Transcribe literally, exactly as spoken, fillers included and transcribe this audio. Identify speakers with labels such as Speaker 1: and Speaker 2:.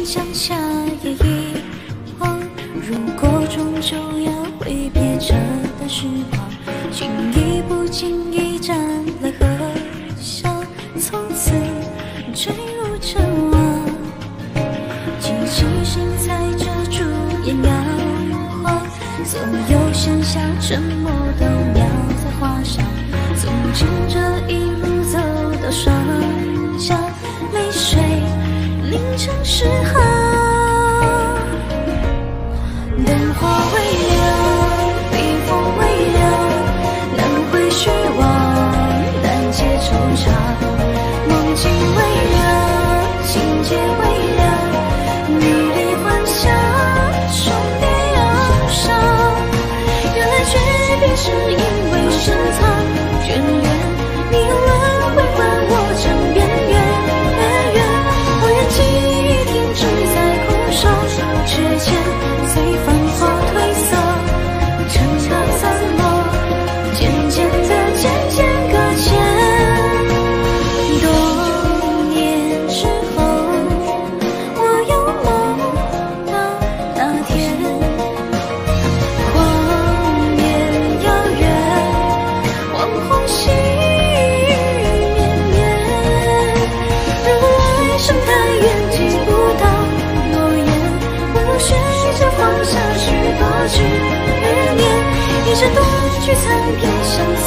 Speaker 1: 向下也遗忘。如果终究要挥别这段时光，轻易不经意沾了荷香，从此坠入尘网。记起心踩着朱颜摇晃，所有剩下沉默都描在画上。从今这一路走到双向，泪水凝成诗行。灯火微凉，笔锋微凉，难回虚妄，但皆惆怅。梦境微凉，情节微凉，迷离幻想，重叠忧伤。原来诀别是因为深藏，眷恋你用轮回换我枕边月月月。我愿记忆停止在空手，指尖随繁华褪色，尘埃散落，渐渐的渐渐搁浅。多年之后，我又梦到那天，荒野遥远，黄昏细雨绵绵。如果爱盛开远记不到诺言，不如学着放下许多执念，一直多聚残片相